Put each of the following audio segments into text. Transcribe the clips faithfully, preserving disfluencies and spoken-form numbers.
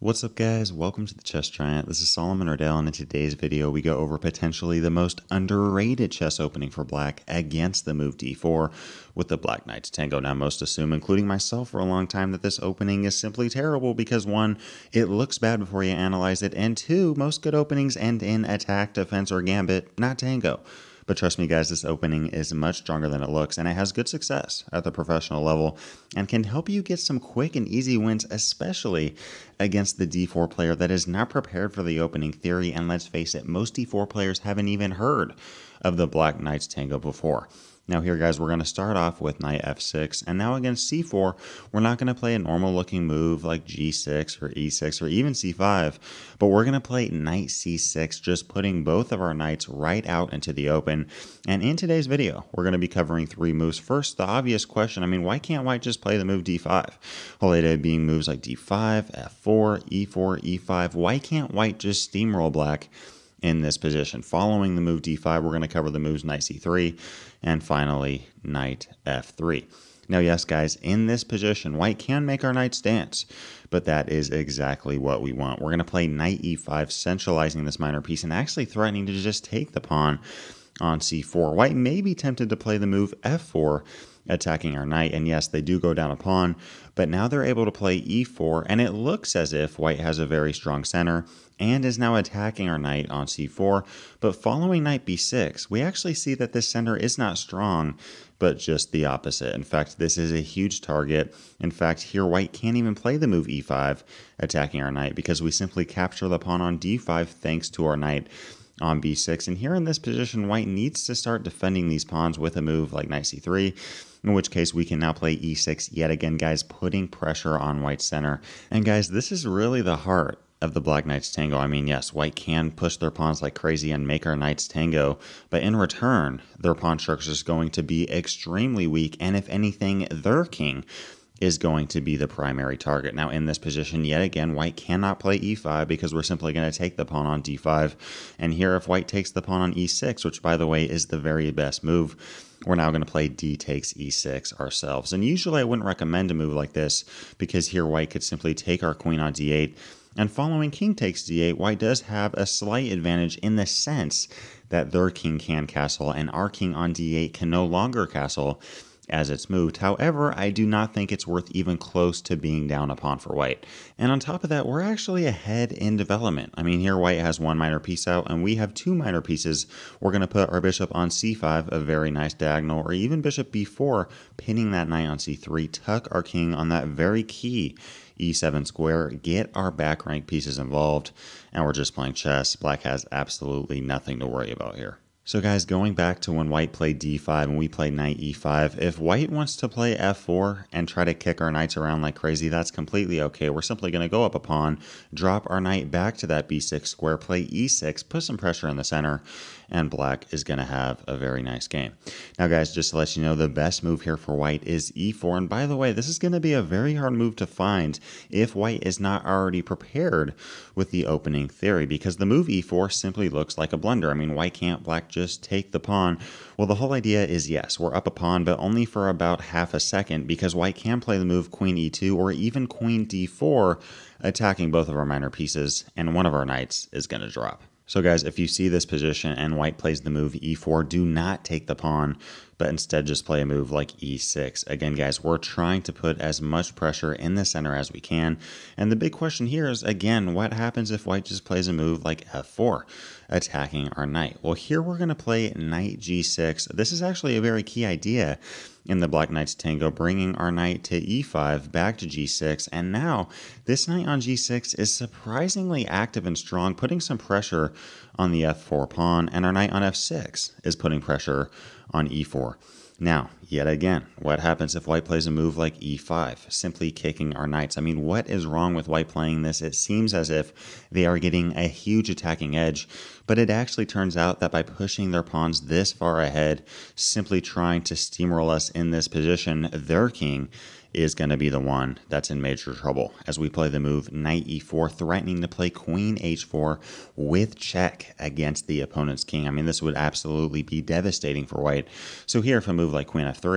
What's up guys, welcome to the Chess Giant. This is Solomon Ardell, and in today's video we go over potentially the most underrated chess opening for black against the move d four with the Black Knights Tango. Now most assume, including myself for a long time, that this opening is simply terrible because one, it looks bad before you analyze it, and two, most good openings end in attack, defense, or gambit, not tango. But trust me guys, this opening is much stronger than it looks, and it has good success at the professional level and can help you get some quick and easy wins, especially against the d four player that is not prepared for the opening theory. And let's face it, most d four players haven't even heard of the Black Knights Tango before. Now here guys, we're going to start off with knight f six, and now against c four, we're not going to play a normal looking move like g six or e six or even c five, but we're going to play knight c six, just putting both of our knights right out into the open. And in today's video, we're going to be covering three moves. First, the obvious question, I mean, why can't white just play the move d five? Whole idea being moves like d five, f four, e four, e five. Why can't white just steamroll black in this position? Following the move d five, we're going to cover the moves knight c three, and finally knight f three. Now yes guys, in this position white can make our knights dance, but that is exactly what we want. We're going to play knight e five, centralizing this minor piece and actually threatening to just take the pawn on c four. White may be tempted to play the move f four, attacking our knight, and yes, they do go down a pawn, but now they're able to play e four, and it looks as if white has a very strong center and is now attacking our knight on c four. But following knight b six, we actually see that this center is not strong, but just the opposite. In fact, this is a huge target. In fact, here white can't even play the move e five, attacking our knight, because we simply capture the pawn on d five thanks to our knight on b six. And here in this position, white needs to start defending these pawns with a move like knight c three, in which case we can now play e six yet again, guys, putting pressure on white's center. And guys, this is really the heart of the Black Knights Tango. I mean, yes, white can push their pawns like crazy and make our knights tango, but in return, their pawn structure is going to be extremely weak, and if anything, their king is going to be the primary target. Now in this position, yet again, white cannot play e five because we're simply going to take the pawn on d five. And here, if white takes the pawn on e six, which by the way is the very best move, we're now going to play d takes e six ourselves. And usually I wouldn't recommend a move like this because here white could simply take our queen on d eight. And following king takes d eight, white does have a slight advantage in the sense that their king can castle and our king on d eight can no longer castle as it's moved. However, I do not think it's worth even close to being down a pawn for white. And on top of that, we're actually ahead in development. I mean, here white has one minor piece out and we have two minor pieces. We're going to put our bishop on c five, a very nice diagonal, or even bishop b four, pinning that knight on c three, tuck our king on that very key e seven square, get our back rank pieces involved, and we're just playing chess. Black has absolutely nothing to worry about here. So guys, going back to when white played d five and we played knight e five, if white wants to play f four and try to kick our knights around like crazy, that's completely okay. We're simply going to go up a pawn, drop our knight back to that b six square, play e six, put some pressure in the center, and black is going to have a very nice game. Now guys, just to let you know, the best move here for white is e four. And by the way, this is going to be a very hard move to find if white is not already prepared with the opening theory, because the move e four simply looks like a blunder. I mean, why can't black just take the pawn? Well, the whole idea is, yes, we're up a pawn, but only for about half a second, because white can play the move queen e two or even queen d four, attacking both of our minor pieces, and one of our knights is going to drop. So guys, if you see this position and white plays the move e four, do not take the pawn, but instead just play a move like e six. Again, guys, we're trying to put as much pressure in the center as we can. And the big question here is, again, what happens if white just plays a move like f four, attacking our knight? Well, here we're going to play knight g six. This is actually a very key idea in the Black Knights Tango, bringing our knight to e five, back to g six, and now this knight on g six is surprisingly active and strong, putting some pressure on the f four pawn, and our knight on f six is putting pressure on e four. Now, yet again, what happens if white plays a move like e five, simply kicking our knights? I mean, what is wrong with white playing this? It seems as if they are getting a huge attacking edge, but it actually turns out that by pushing their pawns this far ahead, simply trying to steamroll us in this position, their king is going to be the one that's in major trouble as we play the move knight e four, threatening to play queen h four with check against the opponent's king. I mean, this would absolutely be devastating for white. So here, if a move like queen f three,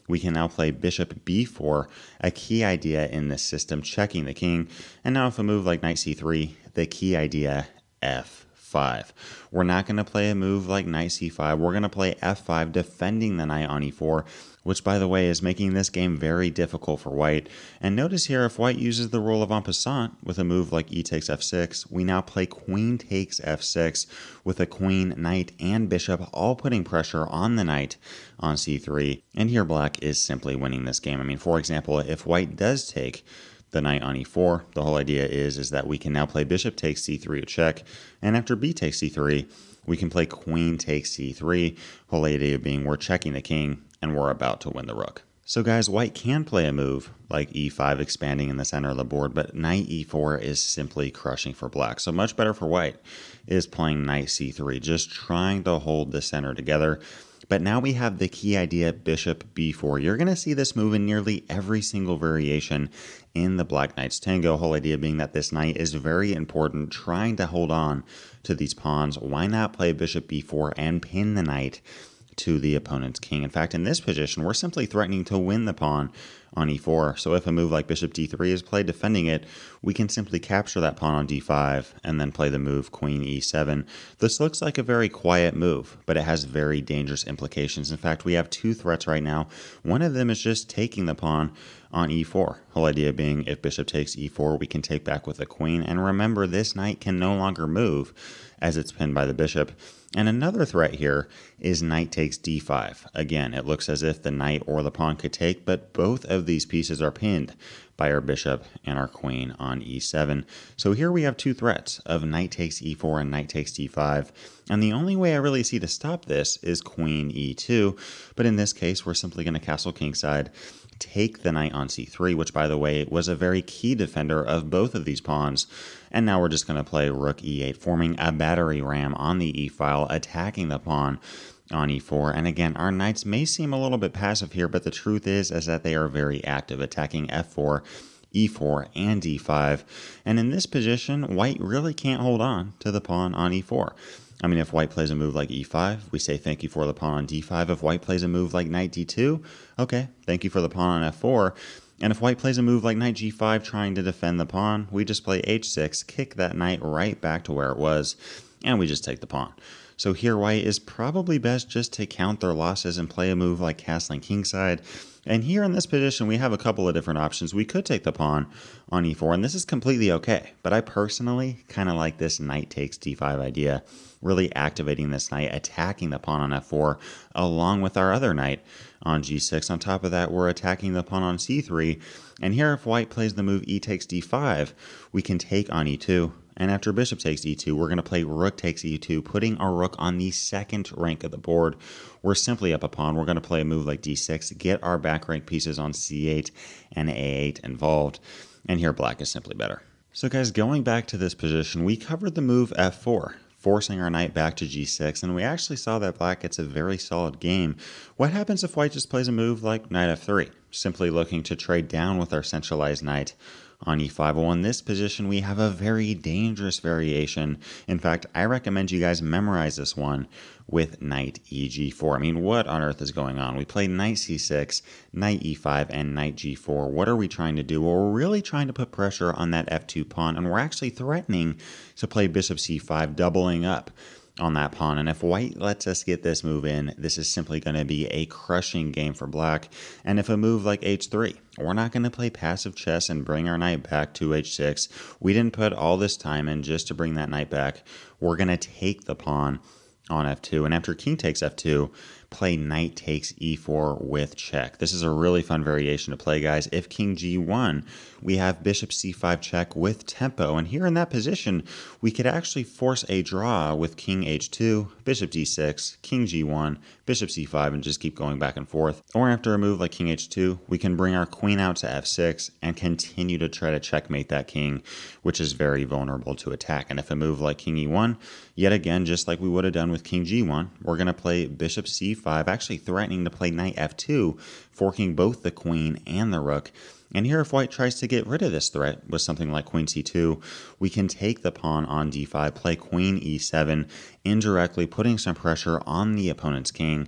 we can now play bishop b four, a key idea in this system, checking the king. And now if a move like knight c three, the key idea f five. We're not going to play a move like knight c five. We're going to play f five, defending the knight on e four, which, by the way, is making this game very difficult for white. And notice here, if white uses the rule of en passant with a move like e takes f six, we now play queen takes f six with a queen, knight, and bishop all putting pressure on the knight on c three. And here black is simply winning this game. I mean, for example, if white does take the knight on e four, the whole idea is, is that we can now play bishop takes c three to check, and after b takes c three, we can play queen takes c three, whole idea being we're checking the king, and we're about to win the rook. So guys, white can play a move like e five, expanding in the center of the board, but knight e four is simply crushing for black. So much better for white is playing knight c three, just trying to hold the center together. But now we have the key idea, bishop b four. You're going to see this move in nearly every single variation in the Black Knights Tango, whole idea being that this knight is very important, trying to hold on to these pawns. Why not play bishop b four and pin the knight to the opponent's king? In fact, in this position, we're simply threatening to win the pawn on e four. So if a move like bishop d three is played defending it, we can simply capture that pawn on d five and then play the move queen e seven. This looks like a very quiet move, but it has very dangerous implications. In fact, we have two threats right now. One of them is just taking the pawn on e four. Whole idea being if bishop takes e four, we can take back with the queen. And remember, this knight can no longer move as it's pinned by the bishop. And another threat here is knight takes d five. Again, it looks as if the knight or the pawn could take, but both of these pieces are pinned by our bishop and our queen on e seven. So here we have two threats of knight takes e four and knight takes d five. And the only way I really see to stop this is queen e two. But in this case, we're simply going to castle kingside, take the knight on c three, which, by the way, was a very key defender of both of these pawns. And now we're just going to play rook e eight, forming a battery ram on the e file, attacking the pawn on e four. And again, our knights may seem a little bit passive here, but the truth is, is that they are very active, attacking f four, e four, and d five. And in this position, white really can't hold on to the pawn on e four. I mean, if white plays a move like e five, we say thank you for the pawn on d five. If white plays a move like knight d two, okay, thank you for the pawn on f four. And if white plays a move like knight g five trying to defend the pawn, we just play h six, kick that knight right back to where it was, and we just take the pawn. So here white is probably best just to count their losses and play a move like castling kingside. And here in this position, we have a couple of different options. We could take the pawn on e four, and this is completely okay. But I personally kind of like this knight takes d five idea, really activating this knight, attacking the pawn on f four, along with our other knight on g six. On top of that, we're attacking the pawn on c three. And here, if white plays the move e takes d five, we can take on e two. And after bishop takes e two, we're going to play rook takes e two, putting our rook on the second rank of the board. We're simply up a pawn. We're going to play a move like d six, get our back rank pieces on c eight and a eight involved. And here black is simply better. So guys, going back to this position, we covered the move f four, forcing our knight back to g six, and we actually saw that black gets a very solid game. What happens if white just plays a move like knight f three, simply looking to trade down with our centralized knight on e five? Well, in this position, we have a very dangerous variation. In fact, I recommend you guys memorize this one with knight e g four. I mean, what on earth is going on? We play knight c six, knight e five, and knight g four. What are we trying to do? Well, we're really trying to put pressure on that f two pawn, and we're actually threatening to play bishop c five, doubling up on that pawn. And if white lets us get this move in, this is simply going to be a crushing game for black. And if a move like h three, we're not going to play passive chess and bring our knight back to h six. We didn't put all this time in just to bring that knight back. We're going to take the pawn on f two. And after king takes f two, play knight takes e four with check. This is a really fun variation to play, guys. If king g one, we have bishop c five check with tempo. And here in that position, we could actually force a draw with king h two, bishop d six, king g one, bishop c five, and just keep going back and forth. Or after a move like king h two, we can bring our queen out to f six and continue to try to checkmate that king, which is very vulnerable to attack. And if a move like king e one, yet again, just like we would have done with king g one, we're going to play bishop c five, actually threatening to play knight f two, forking both the queen and the rook. And here, if white tries to get rid of this threat with something like queen c two, we can take the pawn on d five, play queen e seven, indirectly putting some pressure on the opponent's king.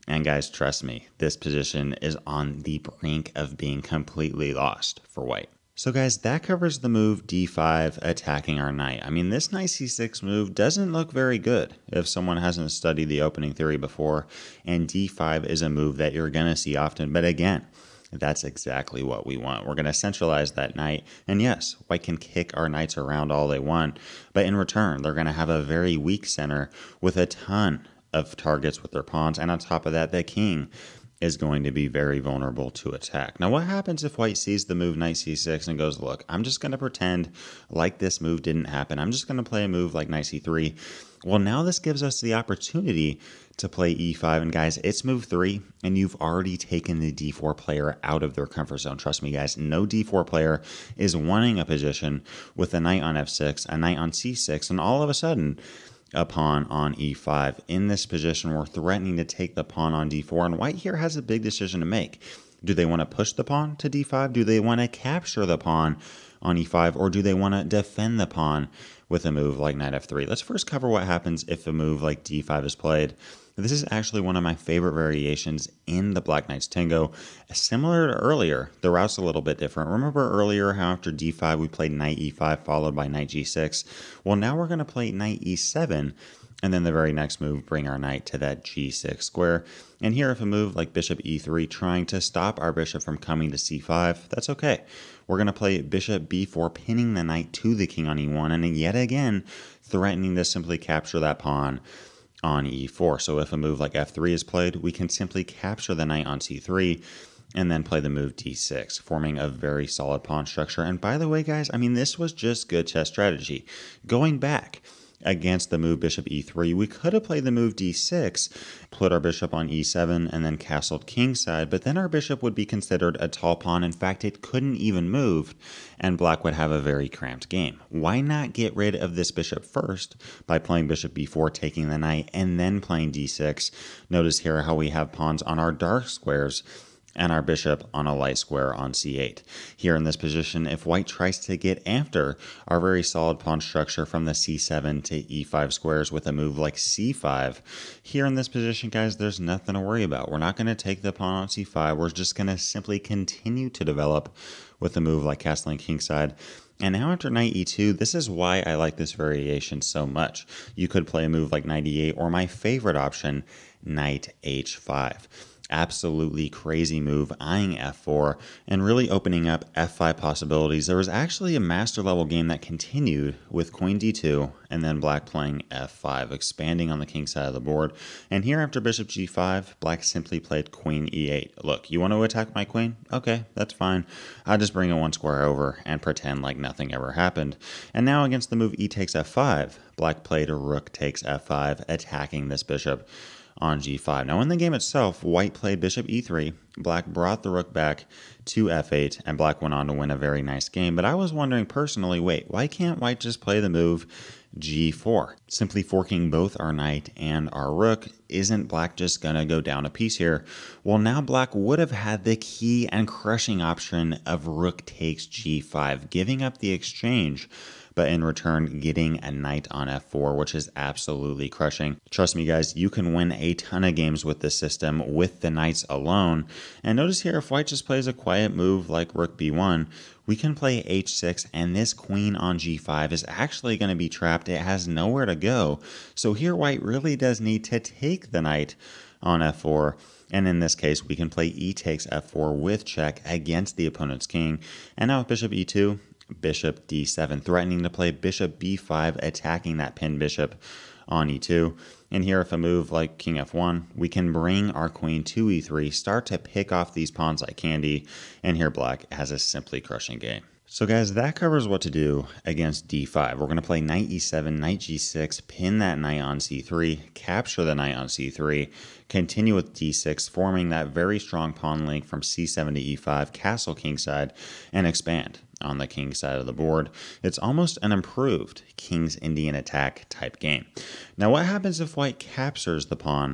And guys, trust me, this position is on the brink of being completely lost for white. So guys, that covers the move d five attacking our knight. I mean, this knight c six move doesn't look very good if someone hasn't studied the opening theory before, and d five is a move that you're going to see often. But again, that's exactly what we want. We're going to centralize that knight, and yes, white can kick our knights around all they want, but in return, they're going to have a very weak center with a ton of targets with their pawns, and on top of that, the king is going to be very vulnerable to attack. Now, what happens if white sees the move knight c six and goes, look, I'm just going to pretend like this move didn't happen. I'm just going to play a move like knight c three. Well, now this gives us the opportunity to play e five, and guys, it's move three, and you've already taken the d four player out of their comfort zone. Trust me, guys, no d four player is wanting a position with a knight on f six, a knight on c six, and all of a sudden, a pawn on e five. In this position, we're threatening to take the pawn on d four, and white here has a big decision to make. Do they want to push the pawn to d five? Do they want to capture the pawn on e five, or do they want to defend the pawn with a move like knight f three? Let's first cover what happens if a move like d five is played. This is actually one of my favorite variations in the Black Knights Tango. Similar to earlier, the route's a little bit different. Remember earlier how after d five we played knight e five followed by knight g six? Well, now we're going to play knight e seven, and then the very next move, bring our knight to that g six square. And here if a move like bishop e three trying to stop our bishop from coming to c five, that's okay. We're going to play bishop b four, pinning the knight to the king on e one, and yet again threatening to simply capture that pawn on e four. So if a move like f three is played, we can simply capture the knight on c three and then play the move d six, forming a very solid pawn structure. And by the way, guys, I mean, this was just good chess strategy. Going back against the move bishop e three, we could have played the move d six, put our bishop on e seven, and then castled kingside, but then our bishop would be considered a tall pawn. In fact, it couldn't even move, and black would have a very cramped game. Why not get rid of this bishop first by playing bishop b four, taking the knight, and then playing d six? Notice here how we have pawns on our dark squares and our bishop on a light square on c eight. Here in this position, if white tries to get after our very solid pawn structure from the c seven to e five squares with a move like c five, here in this position, guys, there's nothing to worry about. We're not going to take the pawn on c five. We're just going to simply continue to develop with a move like castling kingside. And now after knight e two, this is why I like this variation so much. You could play a move like knight e eight, or my favorite option, knight h five. Absolutely crazy move, eyeing f four, and really opening up f five possibilities. There was actually a master level game that continued with queen d two, and then black playing f five, expanding on the king side of the board. And here after bishop g five, black simply played queen e eight. Look, you want to attack my queen? Okay, that's fine. I'll just bring it one square over and pretend like nothing ever happened. And now against the move e takes f five, black played rook takes f five, attacking this bishop on g five. Now in the game itself, white played bishop e three, black brought the rook back to f eight, and black went on to win a very nice game. But I was wondering personally, wait, why can't white just play the move g four? Simply forking both our knight and our rook. Isn't black just gonna go down a piece here? Well, now black would have had the key and crushing option of rook takes g five, giving up the exchange, but in return getting a knight on f four, which is absolutely crushing. Trust me, guys, you can win a ton of games with this system with the knights alone. And notice here, if white just plays a quiet move like rook b one, we can play h six, and this queen on g five is actually going to be trapped. It has nowhere to go. So here white really does need to take the knight on f four. And in this case, we can play e takes f four with check against the opponent's king. And now with bishop e two, bishop d seven, threatening to play bishop b five, attacking that pinned bishop on e two. And here if a move like king f one, we can bring our queen to e three, start to pick off these pawns like candy, and here black has a simply crushing game. So guys, that covers what to do against d five. We're going to play knight e seven, knight g six, pin that knight on c three, capture the knight on c three, continue with d six, forming that very strong pawn link from c seven to e five, castle kingside, and expand on the king side of the board. It's almost an improved King's Indian attack type game. Now what happens if white captures the pawn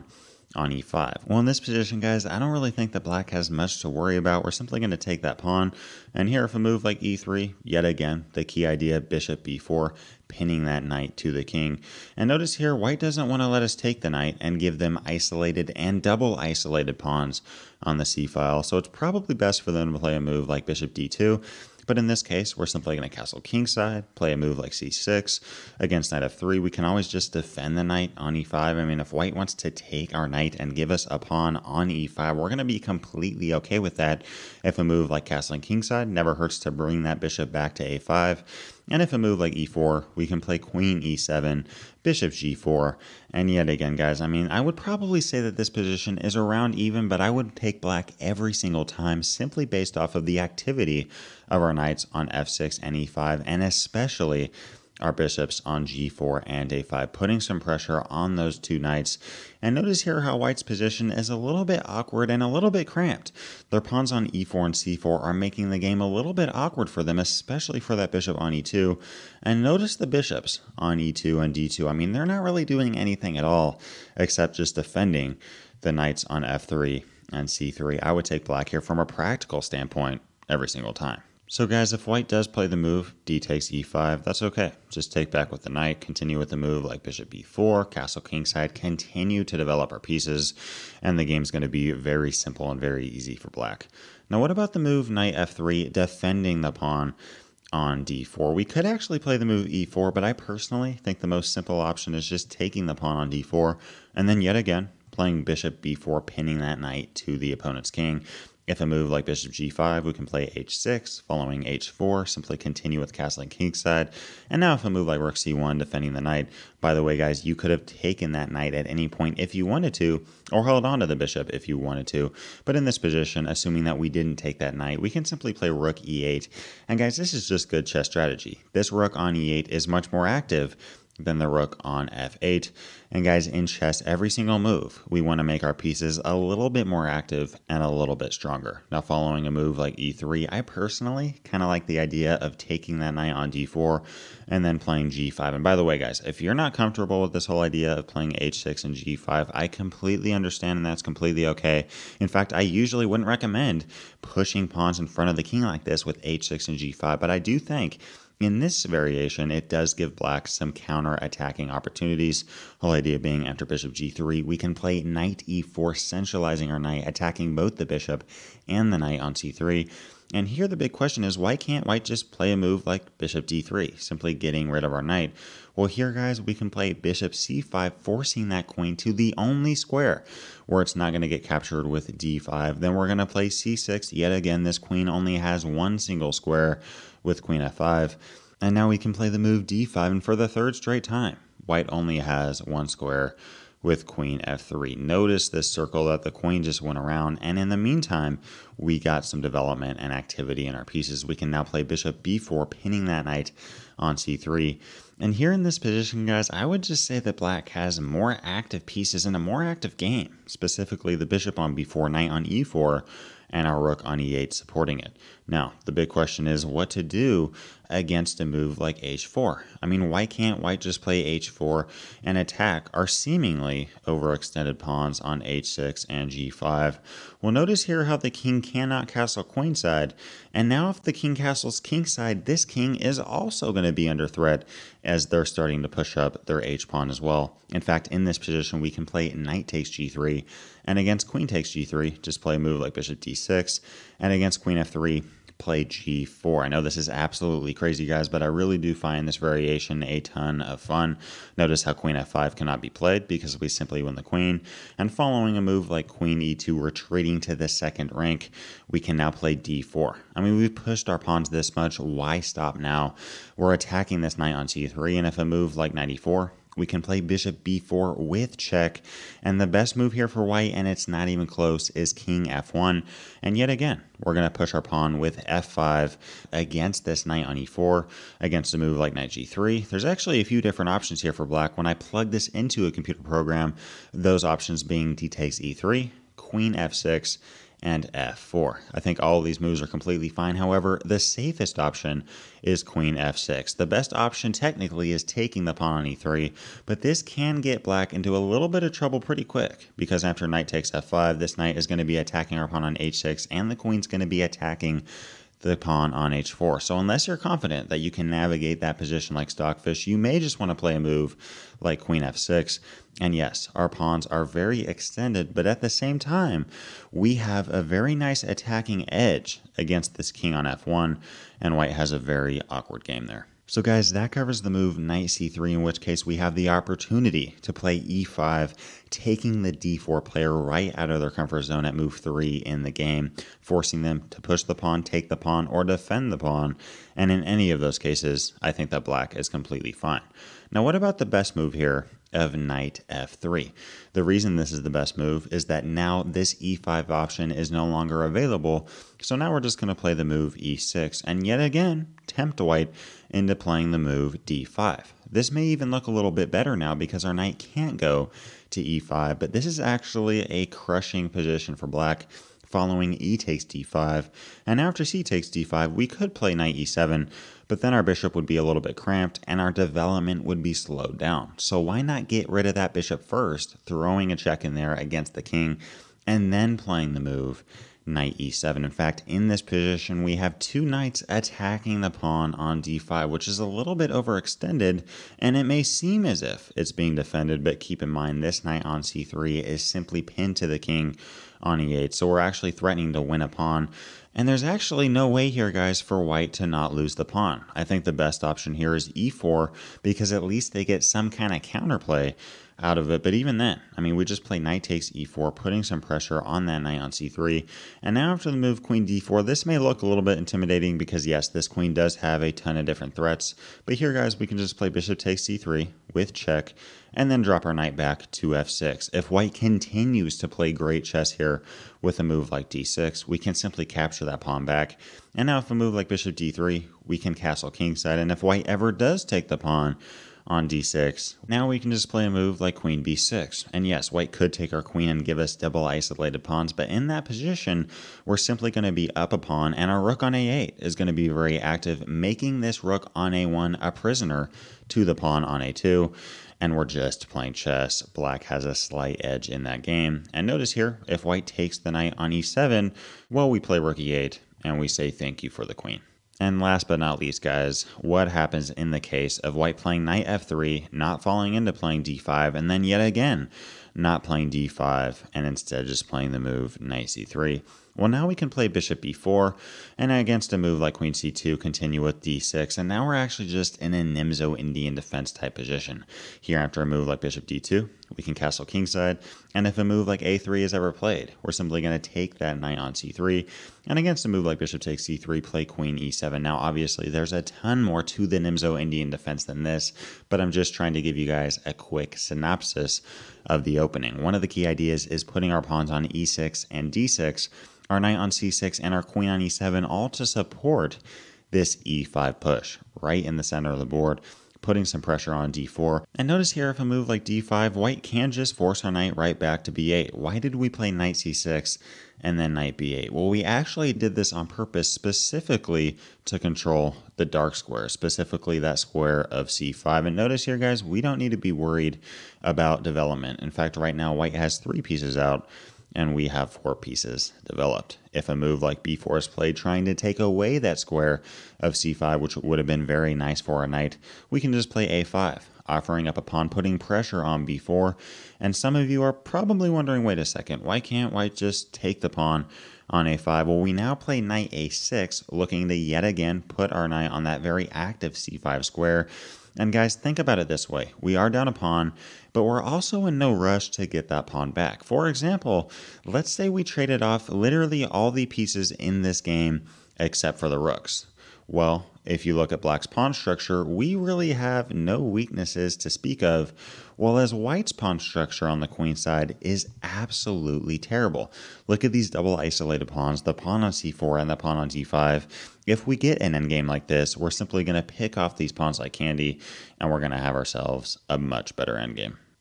on e five. Well, in this position, guys, I don't really think that black has much to worry about. We're simply going to take that pawn. And here, if a move like e three, yet again, the key idea, bishop b four, pinning that knight to the king. And notice here, white doesn't want to let us take the knight and give them isolated and double isolated pawns on the c-file. So it's probably best for them to play a move like bishop d two. But in this case, we're simply going to castle kingside, play a move like c six. Against knight f three, we can always just defend the knight on e five. I mean, if white wants to take our knight and give us a pawn on e five, we're going to be completely okay with that. If a move like castling kingside, never hurts to bring that bishop back to a five. And if a move like e four, we can play queen e seven, bishop g four. And yet again, guys, I mean, I would probably say that this position is around even, but I would take black every single time simply based off of the activity of our knights on f six and e five, and especially our bishops on g four and a five, putting some pressure on those two knights. And notice here how white's position is a little bit awkward and a little bit cramped. Their pawns on e four and c four are making the game a little bit awkward for them, especially for that bishop on e two. And notice the bishops on e two and d two. I mean, they're not really doing anything at all except just defending the knights on f three and c three. I would take black here from a practical standpoint every single time. So guys, if white does play the move, d takes e five, that's okay. Just take back with the knight, continue with the move like bishop b four, castle kingside, continue to develop our pieces, and the game's going to be very simple and very easy for black. Now what about the move knight f three, defending the pawn on d four? We could actually play the move e four, but I personally think the most simple option is just taking the pawn on d four, and then yet again, playing bishop b four, pinning that knight to the opponent's king. If a move like bishop g five, we can play h six, following h four, simply continue with castling kingside. And now if a move like rook c one, defending the knight, by the way, guys, you could have taken that knight at any point if you wanted to, or held on to the bishop if you wanted to. But in this position, assuming that we didn't take that knight, we can simply play rook e eight. And guys, this is just good chess strategy. This rook on e eight is much more active than the rook on f eight. And guys, in chess, every single move, we want to make our pieces a little bit more active and a little bit stronger. Now, following a move like e three, I personally kind of like the idea of taking that knight on d four and then playing g five. And by the way, guys, if you're not comfortable with this whole idea of playing h six and g five, I completely understand, and that's completely okay. In fact, I usually wouldn't recommend pushing pawns in front of the king like this with h six and g five, but I do think in this variation, it does give black some counter-attacking opportunities. Whole idea being after bishop g three, we can play knight e four, centralizing our knight, attacking both the bishop and the knight on c three. And here the big question is, why can't white just play a move like bishop d three, simply getting rid of our knight? Well, here, guys, we can play bishop c five, forcing that queen to the only square where it's not going to get captured with d five. Then we're going to play c six. Yet again, this queen only has one single square with queen f five. And now we can play the move d five, and for the third straight time, white only has one square with queen f three. Notice this circle that the queen just went around, and in the meantime, we got some development and activity in our pieces. We can now play bishop b four, pinning that knight on c three. And here in this position, guys, I would just say that black has more active pieces and a more active game, specifically the bishop on b four, knight on e four, and our rook on e eight supporting it. Now, the big question is what to do against a move like h four. I mean, why can't white just play h four and attack our seemingly overextended pawns on h six and g five? Well, notice here how the king cannot castle queenside, and now if the king castles kingside, this king is also going to be under threat as they're starting to push up their h-pawn as well. In fact, in this position, we can play knight takes g three, and against queen takes g three, just play a move like bishop d six, and against queen f three, play g four. I know this is absolutely crazy, guys, but I really do find this variation a ton of fun. Notice how queen f five cannot be played because we simply win the queen. And following a move like queen e two, retreating to the second rank, we can now play d four. I mean, we've pushed our pawns this much. Why stop now? We're attacking this knight on c three, and if a move like knight e four, we can play bishop b four with check, and the best move here for white, and it's not even close, is king f one. And yet again, we're going to push our pawn with f five against this knight on e four, against a move like knight g three. There's actually a few different options here for black. When I plug this into a computer program, those options being d takes e three, queen f six, and f four. I think all of these moves are completely fine. However, the safest option is queen f six. The best option technically is taking the pawn on e three, but this can get black into a little bit of trouble pretty quick, because after knight takes f five, this knight is going to be attacking our pawn on h six, and the queen's going to be attacking the pawn on h four. So unless you're confident that you can navigate that position like Stockfish, you may just want to play a move like queen f six. And yes, our pawns are very extended, but at the same time, we have a very nice attacking edge against this king on f one, and white has a very awkward game there. So guys, that covers the move knight c three, in which case we have the opportunity to play e five, taking the d four player right out of their comfort zone at move three in the game, forcing them to push the pawn, take the pawn, or defend the pawn. And in any of those cases, I think that black is completely fine. Now, what about the best move here of knight f three? The reason this is the best move is that now this e five option is no longer available, so now we're just going to play the move e six, and yet again tempt white into playing the move d five. This may even look a little bit better now because our knight can't go to e five, but this is actually a crushing position for black following e takes d five, and after c takes d five, we could play knight e seven, but then our bishop would be a little bit cramped and our development would be slowed down. So why not get rid of that bishop first, throwing a check in there against the king, and then playing the move knight e seven. In fact, in this position, we have two knights attacking the pawn on d five, which is a little bit overextended, and it may seem as if it's being defended, but keep in mind this knight on c three is simply pinned to the king on e eight, so we're actually threatening to win a pawn. And there's actually no way here, guys, for white to not lose the pawn. I think the best option here is e four, because at least they get some kind of counterplay out of it. But even then, I mean, we just play knight takes e four, putting some pressure on that knight on c three. And now after the move queen d four, this may look a little bit intimidating because, yes, this queen does have a ton of different threats. But here, guys, we can just play bishop takes c three with check, and then drop our knight back to f six. If white continues to play great chess here with a move like d six, we can simply capture that pawn back. And now if a move like bishop d three, we can castle kingside. And if white ever does take the pawn on d six, now we can just play a move like queen b six. And yes, white could take our queen and give us double isolated pawns, but in that position, we're simply going to be up a pawn, and our rook on a eight is going to be very active, making this rook on a one a prisoner to the pawn on a two. And we're just playing chess. Black has a slight edge in that game. And notice here, if white takes the knight on e seven, well, we play rook e eight, and we say thank you for the queen. And last but not least, guys, what happens in the case of white playing knight f three, not falling into playing d five, and then yet again, not playing d five, and instead just playing the move knight c three? Well, now we can play bishop b four, and against a move like queen c two, continue with d six, and now we're actually just in a Nimzo-Indian Defense type position. Here, after a move like bishop d two, we can castle kingside, and if a move like a three is ever played, we're simply going to take that knight on c three, and against a move like bishop takes c three, play queen e seven. Now, obviously, there's a ton more to the Nimzo-Indian Defense than this, but I'm just trying to give you guys a quick synopsis of the opening. One of the key ideas is putting our pawns on e six and d six, our knight on c six, and our queen on e seven, all to support this e five push right in the center of the board, putting some pressure on d four. And notice here, if a move like d five, white can just force our knight right back to b eight. Why did we play knight c six and then knight b eight? Well, we actually did this on purpose, specifically to control the dark square, specifically that square of c five. And notice here, guys, we don't need to be worried about development. In fact, right now, white has three pieces out, and we have four pieces developed. If a move like b four is played, trying to take away that square of c five, which would have been very nice for our knight, we can just play a five, offering up a pawn, putting pressure on b four. And some of you are probably wondering, wait a second, why can't white just take the pawn on a five? Well, we now play knight a six, looking to yet again put our knight on that very active c five square. And guys, think about it this way. We are down a pawn, but we're also in no rush to get that pawn back. For example, let's say we traded off literally all the pieces in this game except for the rooks. Well, if you look at black's pawn structure, we really have no weaknesses to speak of, while as white's pawn structure on the queen side is absolutely terrible. Look at these double isolated pawns, the pawn on c four and the pawn on d five. If we get an endgame like this, we're simply going to pick off these pawns like candy, and we're going to have ourselves a much better endgame.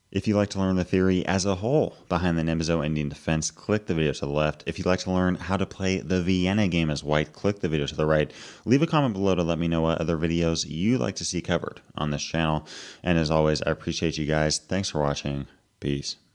If you'd like to learn the theory as a whole behind the Nimzo-Indian Defense, click the video to the left. If you'd like to learn how to play the Vienna game as white, click the video to the right. Leave a comment below to let me know what other videos you'd like to see covered on this channel. And as always, I appreciate you guys. Thanks for watching. Peace.